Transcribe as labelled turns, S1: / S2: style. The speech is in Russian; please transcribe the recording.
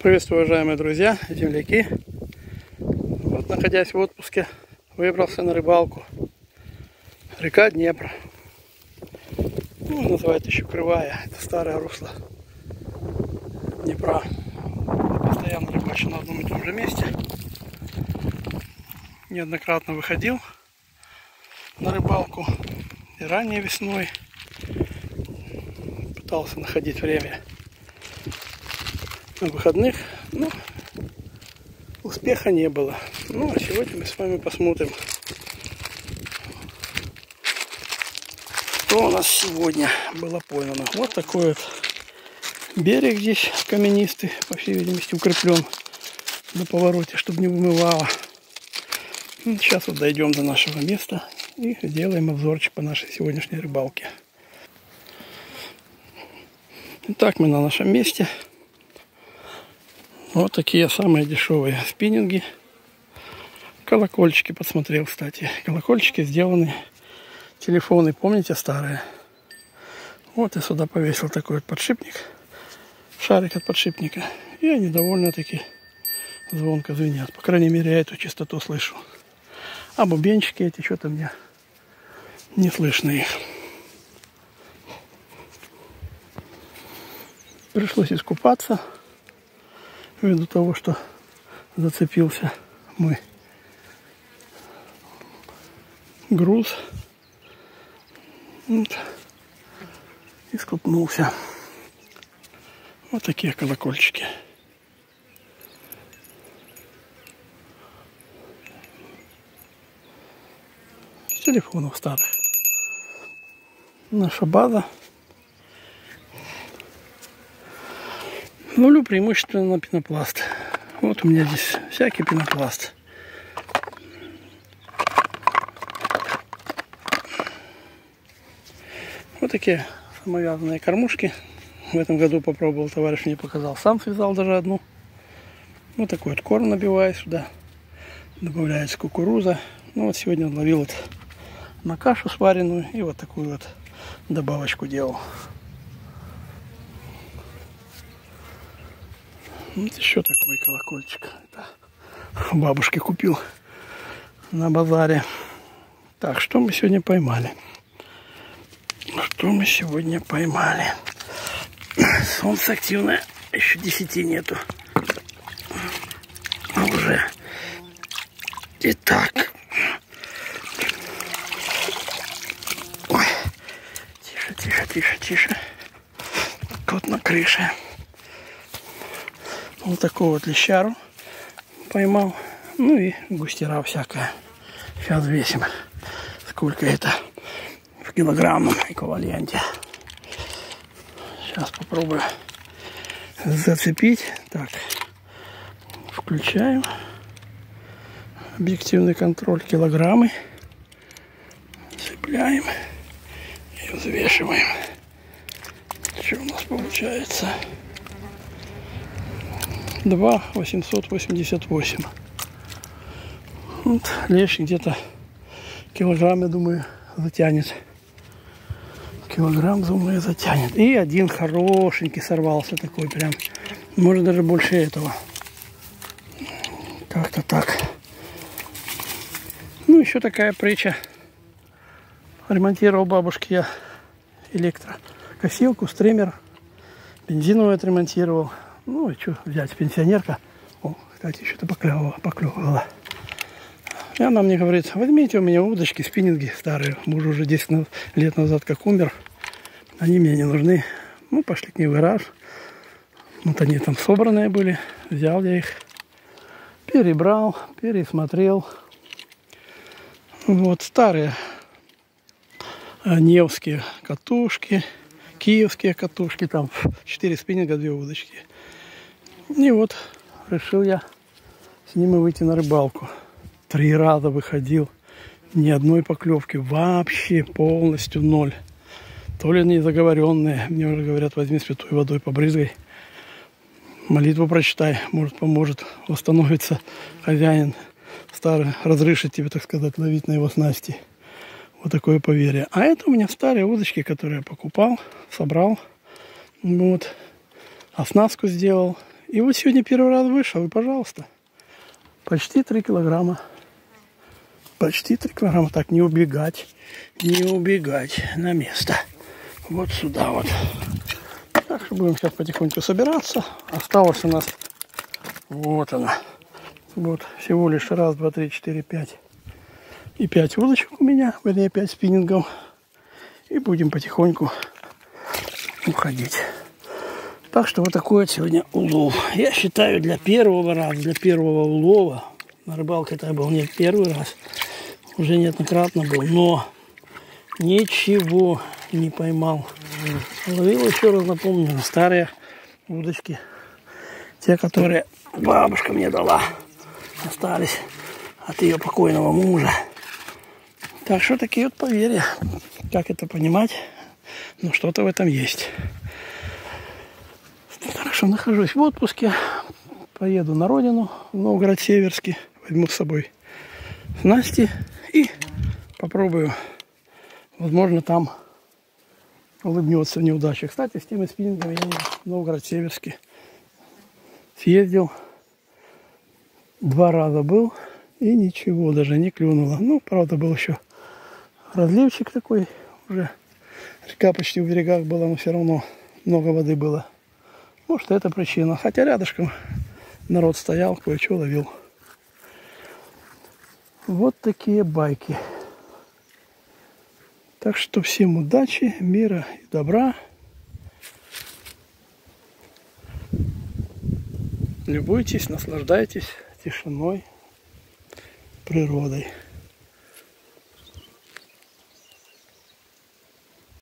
S1: Приветствую, уважаемые друзья, земляки. Вот, находясь в отпуске, выбрался на рыбалку. Река Днепр. Ну, называют еще Крывая. Это старое русло Днепра. Постоянно рыбачу на одном и том же месте. Неоднократно выходил на рыбалку. И ранее весной пытался находить время на выходных, но успеха не было. Ну а сегодня мы с вами посмотрим, что у нас сегодня было поймано. Вот такой вот берег здесь каменистый, по всей видимости укреплен на повороте, чтобы не вымывало. Сейчас вот дойдем до нашего места и сделаем обзорчик по нашей сегодняшней рыбалке. Итак, мы на нашем месте. Вот такие самые дешевые спиннинги. Колокольчики подсмотрел, кстати. Колокольчики сделаны, телефоны, помните, старые? Вот я сюда повесил такой вот подшипник, шарик от подшипника. И они довольно-таки звонко звенят. По крайней мере, я эту частоту слышу. А бубенчики эти, что-то мне не слышно их. Пришлось искупаться. Ввиду того, что зацепился мой груз. Вот. И скупнулся. Вот такие колокольчики. С телефонов старых. Наша база. Ловлю преимущественно на пенопласт. Вот у меня здесь всякий пенопласт. Вот такие самовязанные кормушки. В этом году попробовал, товарищ мне показал. Сам связал даже одну. Вот такой вот корм набиваю сюда. Добавляется кукуруза. Ну вот сегодня ловил вот на кашу сваренную. И вот такую вот добавочку делал. Вот еще такой колокольчик. Это у бабушки купил на базаре. Так, что мы сегодня поймали? Что мы сегодня поймали? Солнце активное. Еще 10 нету. А уже. Итак. Ой. Тише, тише, тише, тише. Кот на крыше. Вот такую вот лещару поймал. Ну и густера всякая. Сейчас весим. Сколько это в килограммном эквиваленте. Сейчас попробую зацепить. Так. Включаем. Объективный контроль. Килограммы. Цепляем. И взвешиваем. Что у нас получается? 2,888. Вот, лещ где-то килограмм, я думаю, затянет. Килограмм, думаю, затянет. И один хорошенький сорвался такой прям. Может даже больше этого. Как-то так. Ну, еще такая притча. Ремонтировал бабушке я электрокосилку, стример. Бензиновую отремонтировал. Ну, и что взять, пенсионерка. О, кстати, что-то поклевывала. И она мне говорит, возьмите у меня удочки, спиннинги старые. Муж уже 10 лет назад как умер. Они мне не нужны. Ну, пошли к ней в гараж. Вот они там собранные были. Взял я их. Перебрал, пересмотрел. Вот старые невские катушки. Киевские катушки. Там 4 спиннинга, 2 удочки. И вот решил я с ними выйти на рыбалку. 3 раза выходил, ни одной поклевки, вообще полностью ноль. То ли они заговоренные, мне уже говорят, возьми святой водой побрызгай, молитву прочитай, может поможет, восстановится хозяин старый, разрешит тебе, так сказать, ловить на его снасти. Вот такое поверье. А это у меня старые удочки, которые я покупал, собрал, вот, оснастку сделал. И вот сегодня первый раз вышел, и пожалуйста, почти 3 килограмма. Почти 3 килограмма. Так, не убегать на место. Вот сюда вот. Так что будем сейчас потихоньку собираться. Осталось у нас, вот она. Вот всего лишь раз, два, три, четыре, 5. И 5 удочек у меня, вернее 5 спиннингов. И будем потихоньку уходить. Так что вот такой вот сегодня улов. Я считаю, для первого раза, для первого улова, на рыбалке это был не первый раз, уже неоднократно был, но ничего не поймал. Ловил, еще раз напомню, на старые удочки. Те, которые бабушка мне дала, остались от ее покойного мужа. Так что такие вот поверья. Как это понимать? Ну, что-то в этом есть. Так что нахожусь в отпуске. Поеду на родину, в Новгород-Северский. Возьму с собой снасти и попробую. Возможно, там улыбнется в неудаче. Кстати, с теми спиннингами я в Новгород-Северский съездил. 2 раза был. И ничего даже не клюнуло. Ну, правда, был еще разливчик такой. Уже река почти в берегах была, но все равно много воды было. Может, это причина. Хотя рядышком народ стоял, кое-что ловил. Вот такие байки. Так что всем удачи, мира и добра. Любуйтесь, наслаждайтесь тишиной, природой.